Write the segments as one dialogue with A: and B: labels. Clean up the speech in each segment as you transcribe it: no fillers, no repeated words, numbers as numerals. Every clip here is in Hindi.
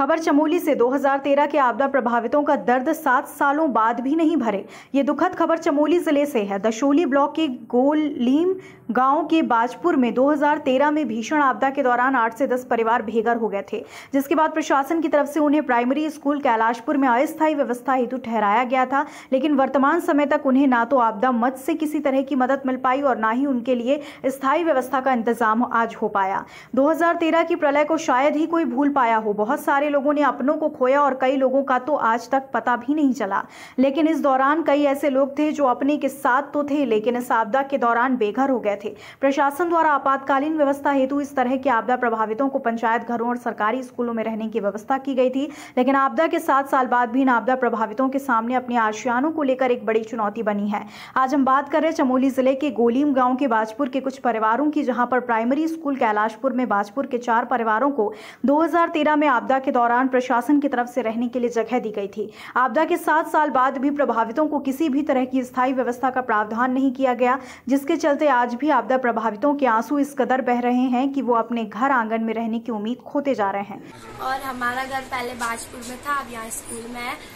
A: खबर चमोली से 2013 के आपदा प्रभावितों का दर्द 7 सालों बाद भी नहीं भरे। ये दुखद खबर चमोली जिले से है। दशोली ब्लॉक के गोलीम गांव के बाजपुर में 2013 में भीषण आपदा के दौरान 8 से 10 परिवार बेघर हो गए थे, जिसके बाद प्रशासन की तरफ से उन्हें प्राइमरी स्कूल कैलाशपुर में अस्थायी व्यवस्था हेतु ठहराया गया था। लेकिन वर्तमान समय तक उन्हें ना तो आपदा मद से किसी तरह की मदद मिल पाई और ना ही उनके लिए स्थायी व्यवस्था का इंतजाम आज हो पाया। 2013 की प्रलय को शायद ही कोई भूल पाया हो। बहुत सारे लोगों ने अपनों को खोया और कई लोगों का तो आज तक पता भी नहीं चला। लेकिन इस दौरान कई ऐसे लोग थे जो अपने के साथ तो थे, लेकिन इस आपदा के दौरान बेघर हो गए थे। प्रशासन द्वारा आपातकालीन व्यवस्था हेतु इस तरह के आपदा प्रभावितों को पंचायत घरों और सरकारी स्कूलों में रहने की व्यवस्था की गई थी। लेकिन आपदा के 7 साल बाद भी इन आपदा प्रभावितों के सामने अपने आशियानों को लेकर एक बड़ी चुनौती बनी है। आज हम बात कर रहे हैं चमोली जिले के गोलीम गांव के बाजपुर के कुछ परिवारों की, जहां पर प्राइमरी स्कूल कैलाशपुर में बाजपुर के 4 परिवारों को 2013 में आपदा के दौरान प्रशासन की तरफ से रहने के लिए जगह दी गई थी। आपदा के 7 साल बाद भी प्रभावितों को किसी भी तरह की स्थायी व्यवस्था का प्रावधान नहीं किया गया, जिसके चलते आज भी आपदा प्रभावितों के आंसू इस कदर बह रहे हैं कि वो अपने घर आंगन में रहने की उम्मीद खोते जा रहे हैं।
B: और हमारा घर पहले बाजपुर में था, अब यहाँ स्कूल में है।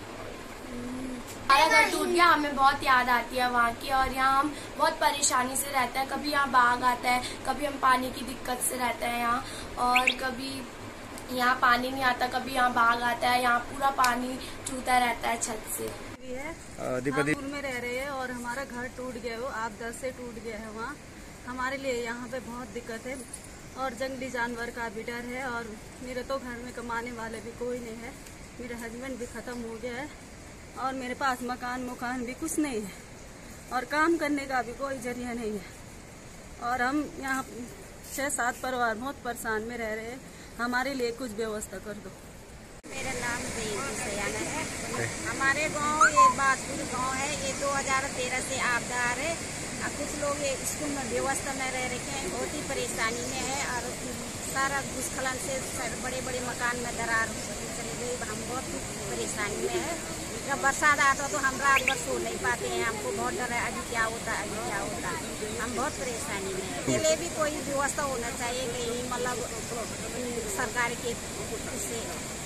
B: हमारा घर टूट गया, हमें बहुत याद आती है वहाँ की, और यहाँ हम बहुत परेशानी से रहते हैं। कभी यहाँ बाढ़ आता है, कभी हम पानी की दिक्कत से रहते हैं यहाँ, और कभी यहाँ पानी नहीं आता, कभी यहाँ बाढ़ आता है। यहाँ पूरा पानी चूता रहता है छत से।
C: हम में रह रहे हैं और हमारा घर टूट गया, वो आपदा से टूट गया है। वहाँ हमारे लिए यहाँ पे बहुत दिक्कत है और जंगली जानवर का भी डर है। और मेरे तो घर में कमाने वाले भी कोई नहीं है, मेरा हस्बैंड भी ख़त्म हो गया है और मेरे पास मकान भी कुछ नहीं है और काम करने का भी कोई जरिया नहीं है। और हम यहाँ 6-7 परिवार बहुत परेशान में रह रहे हैं, हमारे लिए कुछ व्यवस्था कर दो।
D: मेरा नाम सयाना है। हमारे गांव ये बाजपुर गांव है, ये 2013 से आपदा आ रहे। कुछ लोग ये स्कूल में व्यवस्था में रह रखे हैं, बहुत ही परेशानी में है और सारा भूस्खलन से बड़े बड़े मकान में दरार चली गई। हम बहुत परेशानी में है। जब बरसात आता तो हम रात भर सो नहीं पाते हैं, हमको बहुत डर है, अभी क्या होता है, अभी क्या होता है। हम बहुत परेशानी में है। इसके लिए भी कोई व्यवस्था होना चाहिए, कहीं मतलब सरकार के से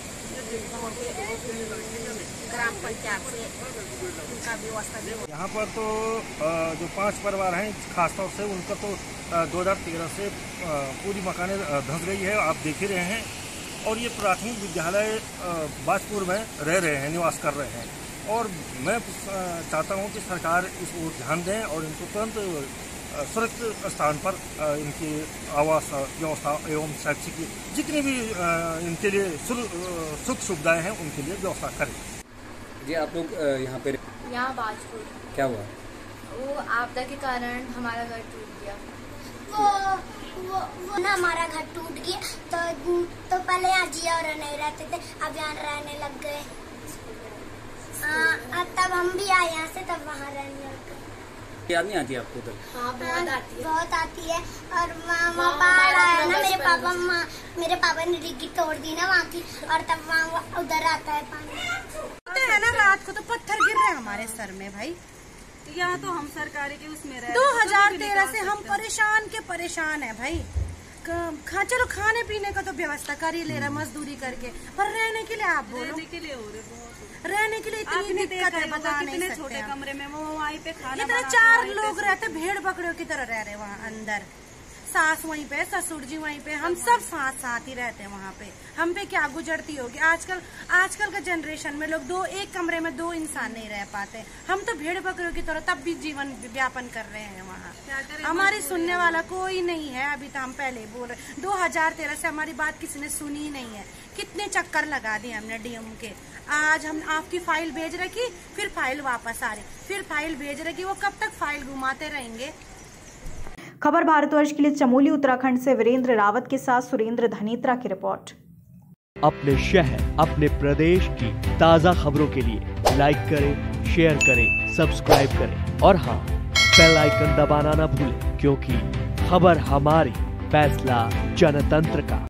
D: ग्राम पंचायत से उनका व्यवस्था भी हो।
E: यहाँ पर तो जो 5 परिवार हैं खासतौर से, उनका तो 2013 से पूरी मकानें धंस गई है, आप देख ही रहे हैं। और ये प्राथमिक विद्यालय बाजपुर में रह रहे हैं, निवास कर रहे हैं। और मैं चाहता हूँ कि सरकार इस ओर ध्यान दें और इनको तुरंत सुरक्षित स्थान पर इनकी आवास व्यवस्था एवं शैक्षिक जितनी भी इनके लिए सुख सुविधाएं हैं उनके लिए व्यवस्था करें।
F: जी, आप लोग यहाँ पे
B: यहाँ बाजपुर
F: क्या हुआ?
B: वो आपदा के कारण हमारा घर टूट गया।
D: वो ना हमारा घर टूट गया तो पहले यहाँ जिया और नहीं रहते थे, अब यहाँ रहने लग गए। तब हम भी आए यहाँ से, तब वहाँ रहने लग गए।
F: याद नहीं आती आपको उधर?
B: हाँ,
D: बहुत आती है। और वहाँ बाढ़ आया ना, मेरे पापा ने डिग्गी तोड़ दी ना वहाँ की, और तब वहाँ उधर आता है पानी।
C: है ना, रात को तो पत्थर गिर रहे हैं हमारे सर में भाई। यहाँ तो हम सरकारी के उसमें रहे 2013 से हम परेशान है भाई। चलो खाने पीने का तो व्यवस्था कर ही ले रहा, मजदूरी करके, पर रहने के लिए आप बोलो, रहने के लिए इतनी दिक्कत है, बता नहीं सकते। छोटे कमरे में वो वहीं पे खाना, इतने 4 लोग रहते, भेड़ बकरियों की तरह रह रहे वहाँ अंदर। सास वहीं पे, ससुर जी वहीं पे, हम सब साथ ही रहते हैं वहाँ पे। हम पे क्या गुजरती होगी। आजकल का जनरेशन में लोग एक कमरे में 2 इंसान नहीं रह पाते। हम तो भेड़ बकरियों की तरह तब भी जीवन व्यापन कर रहे हैं वहाँ। हमारी सुनने वाला कोई नहीं है। अभी तो हम पहले बोल रहे 2013 से हमारी बात किसी ने सुनी ही नहीं है। कितने चक्कर लगा दिए हमने डीएम के। आज हम आपकी फाइल भेज रखी, फिर फाइल वापस आ रही, फिर फाइल भेज रखी। वो कब तक फाइल घुमाते रहेंगे।
A: खबर भारतवर्ष के लिए चमोली उत्तराखंड से वीरेंद्र रावत के साथ सुरेंद्र धनेत्रा की रिपोर्ट।
G: अपने शहर, अपने प्रदेश की ताज़ा खबरों के लिए लाइक करें, शेयर करें, सब्सक्राइब करें और हाँ, बेल आइकन दबाना ना भूलें, क्योंकि खबर हमारी, फैसला जनतंत्र का।